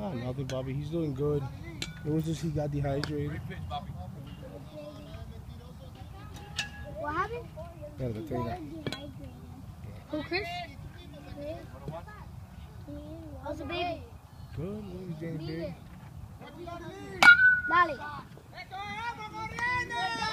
Nothing, Bobby. He's doing good. It was just he got dehydrated. What happened? Yeah, the trainer. Who, Chris? How's the baby? Good. He's doing big. Dale.